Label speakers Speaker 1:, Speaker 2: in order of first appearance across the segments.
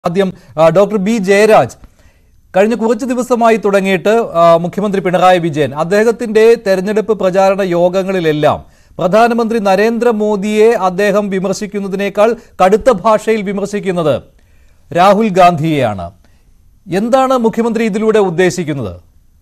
Speaker 1: ആദ്യം doctor B Jayaraj കഴിഞ്ഞ കുറച്ച് ദിവസമായി തുടങ്ങിയിട്ട് മുഖ്യമന്ത്രി പിണറായി വിജയൻ അദ്ദേഹത്തിന്റെ തെരഞ്ഞെടുപ്പ് പ്രചാരണ യോഗങ്ങളിലെല്ലാം പ്രധാനമന്ത്രി നരേന്ദ്രമോദിയെ അദ്ദേഹം വിമർശിക്കുന്നതിനേക്കാൾ കടുത്ത ഭാഷയിൽ വിമർശിക്കുന്നത് രാഹുൽ ഗാന്ധിയെയാണ്. എന്താണ് മുഖ്യമന്ത്രി ഇതിലൂടെ ഉദ്ദേശിക്കുന്നത്?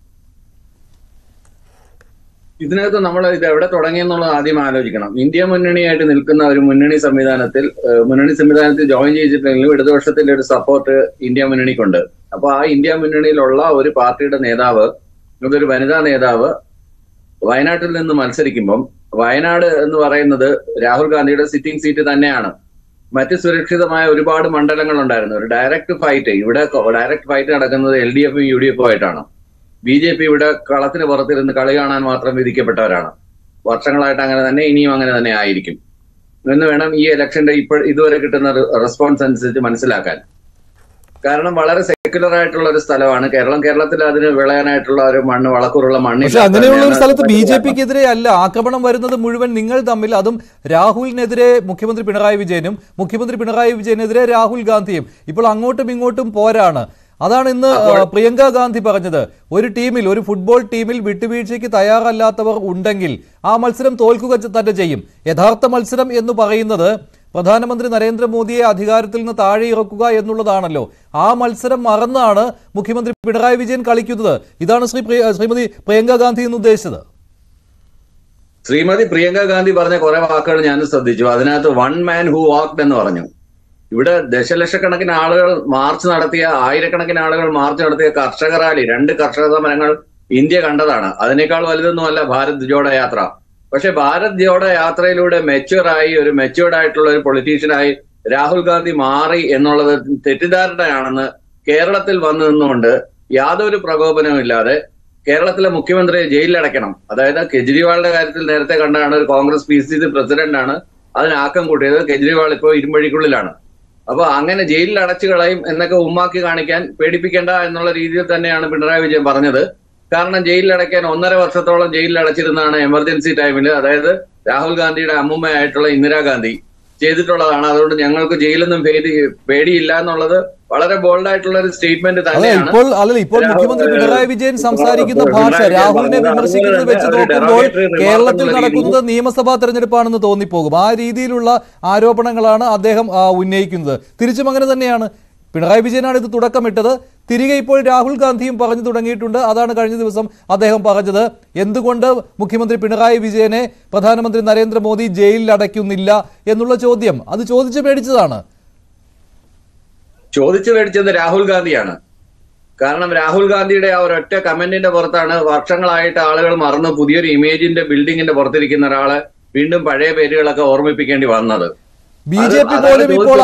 Speaker 2: ഇതിനകത്ത് നമ്മൾ ഇത് എവിടെ തുടങ്ങിയെന്നുള്ളത് ആദ്യം ആലോചിക്കണം. ഇന്ത്യ മുന്നണിയായിട്ട് നിൽക്കുന്ന ഒരു മുന്നണി സംവിധാനത്തിൽ ജോയിൻ ചെയ്തിട്ടുണ്ടെങ്കിലും ഇടതുപക്ഷത്തിന്റെ ഒരു സപ്പോർട്ട് ഇന്ത്യ മുന്നണിക്കുണ്ട്. അപ്പൊ ആ ഇന്ത്യ മുന്നണിയിലുള്ള ഒരു പാർട്ടിയുടെ നേതാവ്, ഇതൊരു വനിതാ നേതാവ് വയനാട്ടിൽ നിന്ന് മത്സരിക്കുമ്പം വയനാട് എന്ന് പറയുന്നത് രാഹുൽ ഗാന്ധിയുടെ സിറ്റിംഗ് സീറ്റ് തന്നെയാണ്. മറ്റ് സുരക്ഷിതമായ ഒരുപാട് മണ്ഡലങ്ങൾ ഉണ്ടായിരുന്നു. ഒരു ഡയറക്ട് ഫൈറ്റ് നടക്കുന്നത് LDF-ഉം UDF-ഉം ആയിട്ടാണ്. BJP ഇവിടെ കളത്തിന് പുറത്തിരുന്ന് കളി കാണാൻ മാത്രം വിധിക്കപ്പെട്ടവരാണ്. വർഷങ്ങളായിട്ട് അങ്ങനെ തന്നെ, ഇനിയും അങ്ങനെ തന്നെ ആയിരിക്കും എന്ന് വേണം ഈ ഇലക്ഷന്റെ ഇതുവരെ കിട്ടുന്ന റെസ്പോൺസ് അനുസരിച്ച് മനസ്സിലാക്കാൻ. കാരണം വളരെ സെക്യുലർ ആയിട്ടുള്ള ഒരു സ്ഥലമാണ് കേരളത്തിൽ. അതിന് വിളയാനായിട്ടുള്ള ഒരു വളക്കൂറുള്ള മണ്ണ്.
Speaker 1: പക്ഷെ അങ്ങനെയുള്ള ഒരു സ്ഥലത്ത് BJP-ക്കെതിരെ അല്ല ആക്രമണം വരുന്നത് മുഴുവൻ നിങ്ങൾ തമ്മിൽ, അതും രാഹുലിനെതിരെ മുഖ്യമന്ത്രി പിണറായി വിജയനും മുഖ്യമന്ത്രി പിണറായി വിജയനെതിരെ രാഹുൽ ഗാന്ധിയും. ഇപ്പോൾ അങ്ങോട്ടും ഇങ്ങോട്ടും പോരാണ്. അതാണ് ഇന്ന് പ്രിയങ്ക ഗാന്ധി പറഞ്ഞത്. ഒരു ഫുട്ബോൾ ടീമിൽ വിട്ടുവീഴ്ചയ്ക്ക് തയ്യാറല്ലാത്തവർ ഉണ്ടെങ്കിൽ ആ മത്സരം തോൽക്കുക തന്നെ ചെയ്യും. യഥാർത്ഥ മത്സരം എന്ന് പറയുന്നത് പ്രധാനമന്ത്രി നരേന്ദ്രമോദിയെ അധികാരത്തിൽ നിന്ന് താഴെ ഇറക്കുക എന്നുള്ളതാണല്ലോ. ആ മത്സരം മറന്നാണ് മുഖ്യമന്ത്രി പിണറായി വിജയൻ കളിക്കുന്നത്. ഇതാണ് ശ്രീമതി പ്രിയങ്ക ഗാന്ധി എന്ന് ഉദ്ദേശിച്ചത്.
Speaker 2: ശ്രീമതി പ്രിയങ്ക ഗാന്ധി പറഞ്ഞ കുറെ വാക്കുകൾ ഞാൻ ശ്രദ്ധിച്ചു. അതിനകത്ത് വൺ മാൻ ഹു വാക്ഡ് എന്ന് പറഞ്ഞു. ഇവിടെ ദശലക്ഷക്കണക്കിന് ആളുകൾ മാർച്ച് നടത്തിയ, ആയിരക്കണക്കിന് ആളുകൾ മാർച്ച് നടത്തിയ കർഷക റാലി, 2 കർഷക സമരങ്ങൾ ഇന്ത്യ കണ്ടതാണ്. അതിനേക്കാൾ വലുതൊന്നുമല്ല ഭാരത് ജോഡോ യാത്ര. പക്ഷെ ഭാരത് ജോഡോ യാത്രയിലൂടെ ഒരു മെച്യൂർഡ് ആയിട്ടുള്ള ഒരു പൊളിറ്റീഷ്യനായി രാഹുൽ ഗാന്ധി മാറി എന്നുള്ളത് തെറ്റിദ്ധാരണയാണെന്ന് കേരളത്തിൽ വന്നു നിന്നുകൊണ്ട് യാതൊരു പ്രകോപനവും ഇല്ലാതെ കേരളത്തിലെ മുഖ്യമന്ത്രിയെ ജയിലിലടയ്ക്കണം. അതായത് കെജ്രിവാളിന്റെ കാര്യത്തിൽ നേരത്തെ കണ്ടാണ്, ഒരു കോൺഗ്രസ് PCC പ്രസിഡന്റാണ് അതിന് ആക്കം കൂട്ടിയത്. കെജ്രിവാൾ ഇപ്പോൾ ഇരുമ്പഴിക്കുള്ളിലാണ്. അപ്പൊ അങ്ങനെ ജയിലിൽ അടച്ചു കളയും എന്നൊക്കെ ഉമ്മാക്കി കാണിക്കാൻ, പേടിപ്പിക്കേണ്ട എന്നുള്ള രീതിയിൽ തന്നെയാണ് പിണറായി വിജയൻ പറഞ്ഞത്. കാരണം ജയിലിലടയ്ക്കാൻ 1.5 വർഷത്തോളം ജയിലിലടച്ചിരുന്നതാണ് എമർജൻസി ടൈമിൽ. അതായത് രാഹുൽ ഗാന്ധിയുടെ അമ്മുമ്മയായിട്ടുള്ള ഇന്ദിരാഗാന്ധി ചെയ്തിട്ടുള്ളതാണ്. അതുകൊണ്ട് ഞങ്ങൾക്ക് ജയിലൊന്നും പേടിയില്ല എന്നുള്ളത് വളരെ ബോൾഡ് ആയിട്ടുള്ള ഒരു സ്റ്റേറ്റ്മെന്റ് തന്നെയാണ്.
Speaker 1: ഇപ്പോൾ മുഖ്യമന്ത്രി പിണറായി വിജയൻ സംസാരിക്കുന്ന ഭാഷ, രാഹുലിനെ വിമർശിക്കുന്നത് വെച്ച് നോക്കുമ്പോൾ കേരളത്തിൽ നടക്കുന്നത് നിയമസഭാ തെരഞ്ഞെടുപ്പാണെന്ന് തോന്നിപ്പോകും. ആ രീതിയിലുള്ള ആരോപണങ്ങളാണ് അദ്ദേഹം ഉന്നയിക്കുന്നത്. തിരിച്ചും അങ്ങനെ തന്നെയാണ്. പിണറായി വിജയനാണ് ഇത് തുടക്കമിട്ടത്. തിരികെ ഇപ്പോൾ രാഹുൽ ഗാന്ധിയും പറഞ്ഞു തുടങ്ങിയിട്ടുണ്ട്. അതാണ് കഴിഞ്ഞ ദിവസം അദ്ദേഹം പറഞ്ഞത്. എന്തുകൊണ്ട് മുഖ്യമന്ത്രി പിണറായി വിജയനെ പ്രധാനമന്ത്രി നരേന്ദ്രമോദി ജയിലിൽ അടയ്ക്കുന്നില്ല എന്നുള്ള ചോദ്യം, അത് ചോദിച്ചു
Speaker 2: മേടിച്ചത് രാഹുൽ ഗാന്ധിയാണ്. കാരണം രാഹുൽ ഗാന്ധിയുടെ ആ ഒരൊറ്റ കമന്റിന്റെ പുറത്താണ് വർഷങ്ങളായിട്ട് ആളുകൾ മറന്ന് പുതിയൊരു ഇമേജിന്റെ ബിൽഡിങ്ങിന്റെ പുറത്തിരിക്കുന്ന ഒരാളെ വീണ്ടും പഴയ പേരുകളൊക്കെ ഓർമ്മിപ്പിക്കേണ്ടി വന്നത്.
Speaker 1: BJP പോലും ഇപ്പോൾ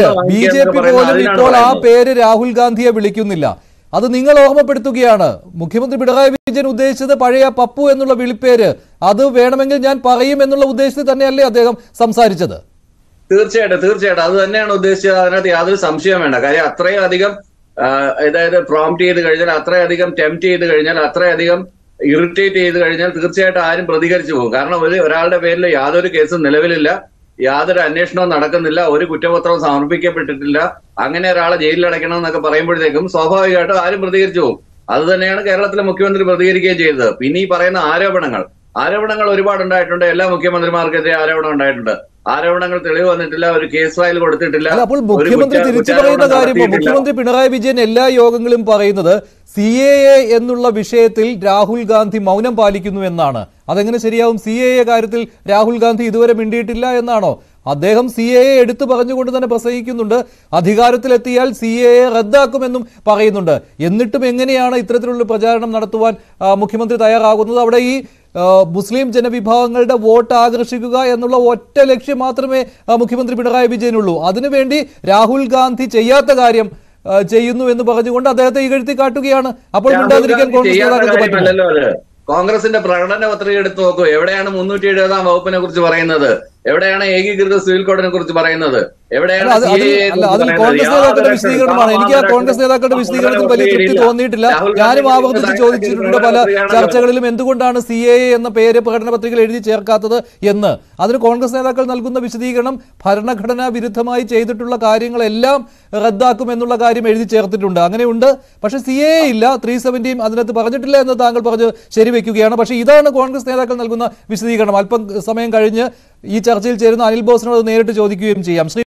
Speaker 1: ആ പേര് രാഹുൽ ഗാന്ധിയെ വിളിക്കുന്നില്ല. അത് നിങ്ങൾ ഓർമ്മപ്പെടുത്തുകയാണ്. മുഖ്യമന്ത്രി പിണറായി വിജയൻ ഉദ്ദേശിച്ചത് പഴയ പപ്പു എന്നുള്ള വിളിപ്പേര്, അത് വേണമെങ്കിൽ ഞാൻ പറയും എന്നുള്ള ഉദ്ദേശത്തിൽ തന്നെയല്ലേ അദ്ദേഹം സംസാരിച്ചത്?
Speaker 2: തീർച്ചയായിട്ടും അത് തന്നെയാണ് ഉദ്ദേശിച്ചത്. അതിനകത്ത് യാതൊരു സംശയം വേണ്ട. കാര്യം അത്രയും അധികം അതായത് പ്രോംപ്റ്റ് ചെയ്ത് കഴിഞ്ഞാൽ, അത്രയധികം ടെംപ്റ്റ് ചെയ്ത് കഴിഞ്ഞാൽ, അത്രയധികം ഇറിറ്റേറ്റ് ചെയ്ത് കഴിഞ്ഞാൽ തീർച്ചയായിട്ടും ആരും പ്രതികരിച്ചു പോകും. കാരണം ഒരാളുടെ പേരിൽ യാതൊരു കേസും നിലവിലില്ല, യാതൊരു അന്വേഷണവും നടക്കുന്നില്ല, ഒരു കുറ്റപത്രവും സമർപ്പിക്കപ്പെട്ടിട്ടില്ല. അങ്ങനെ ഒരാളെ ജയിലിലടയ്ക്കണം എന്നൊക്കെ പറയുമ്പോഴത്തേക്കും സ്വാഭാവികമായിട്ടും ആരും പ്രതികരിച്ചു പോകും. അത് തന്നെയാണ് കേരളത്തിലെ മുഖ്യമന്ത്രി പ്രതികരിക്കുകയും ചെയ്തത്. പിന്നെ ഈ പറയുന്ന ആരോപണങ്ങൾ ഒരുപാട് ഉണ്ടായിട്ടുണ്ട്. എല്ലാ മുഖ്യമന്ത്രിമാർക്കെതിരെ ആരോപണം ഉണ്ടായിട്ടുണ്ട്. ആരോപണങ്ങൾ തെളിവ് വന്നിട്ടില്ല, ഒരു കേസ് ഫയൽ കൊടുത്തിട്ടില്ല.
Speaker 1: അപ്പോൾ മുഖ്യമന്ത്രി തിരിച്ചു പറയുന്ന കാര്യം, മുഖ്യമന്ത്രി പിണറായി വിജയൻ എല്ലാ യോഗങ്ങളും പറയുന്നത് CAA എന്നുള്ള വിഷയത്തിൽ രാഹുൽ ഗാന്ധി മൗനം പാലിക്കുന്നു എന്നാണ്. അതെങ്ങനെ ശരിയാവും? CAA കാര്യത്തിൽ രാഹുൽ ഗാന്ധി ഇതുവരെ മിണ്ടിയിട്ടില്ല എന്നാണോ? അദ്ദേഹം CAA എടുത്തു പറഞ്ഞുകൊണ്ട് തന്നെ പ്രസംഗിക്കുന്നുണ്ട്. അധികാരത്തിലെത്തിയാൽ CAA റദ്ദാക്കുമെന്നും പറയുന്നുണ്ട്. എന്നിട്ടും എങ്ങനെയാണ് ഇത്തരത്തിലുള്ള പ്രചാരണം നടത്തുവാൻ മുഖ്യമന്ത്രി തയ്യാറാകുന്നത്? അവിടെ ഈ മുസ്ലിം ജനവിഭാഗങ്ങളുടെ വോട്ട് ആകർഷിക്കുക എന്നുള്ള ഒറ്റ ലക്ഷ്യം മാത്രമേ മുഖ്യമന്ത്രി പിണറായി വിജയനുള്ളൂ. അതിനുവേണ്ടി രാഹുൽ ഗാന്ധി ചെയ്യാത്ത കാര്യം ചെയ്യുന്നു എന്ന് പറഞ്ഞുകൊണ്ട് അദ്ദേഹത്തെ ഇകഴ്ത്തി കാട്ടുകയാണ്. അപ്പോൾ മിണ്ടാതിരിക്കാൻ
Speaker 2: കോൺഗ്രസിന്റെ പ്രകടന പത്രിക എടുത്ത് നോക്കൂ. എവിടെയാണ് 370-ാം വകുപ്പിനെ കുറിച്ച് പറയുന്നത്? എവിടെയാണ് ഏകീകൃത സിവിൽ കോഡിനെ കുറിച്ച് പറയുന്നത്? എവിടെയാണ്
Speaker 1: അതിൽ കോൺഗ്രസ് നേതാക്കളുടെ വിശദീകരണമാണ്. എനിക്ക് ആ കോൺഗ്രസ് നേതാക്കളുടെ വിശദീകരണത്തിൽ വലിയ തൃപ്തി തോന്നിയിട്ടില്ല. ഞാനും ആവർത്തിച്ച് ചോദിച്ചിട്ടുണ്ട് പല ചർച്ചകളിലും, എന്തുകൊണ്ടാണ് CAA എന്ന പേര് പ്രകടന പത്രികയിൽ എഴുതി ചേർക്കാത്തത് എന്ന്. അതിന് കോൺഗ്രസ് നേതാക്കൾ നൽകുന്ന വിശദീകരണം ഭരണഘടനാ വിരുദ്ധമായി ചെയ്തിട്ടുള്ള കാര്യങ്ങളെല്ലാം റദ്ദാക്കുമെന്നുള്ള കാര്യം എഴുതി ചേർത്തിട്ടുണ്ട്. അങ്ങനെയുണ്ട്. പക്ഷേ CAA ഇല്ല, 370 അതിനകത്ത് പറഞ്ഞിട്ടില്ല എന്ന് താങ്കൾ പറഞ്ഞ് ശരിവെക്കുകയാണ്. പക്ഷേ ഇതാണ് കോൺഗ്രസ് നേതാക്കൾ നൽകുന്ന വിശദീകരണം. അല്പം സമയം കഴിഞ്ഞ് ഈ ചർച്ചയിൽ ചേരുന്ന അനിൽ ബോസിനോട് നേരിട്ട് ചോദിക്കുകയും ചെയ്യാം.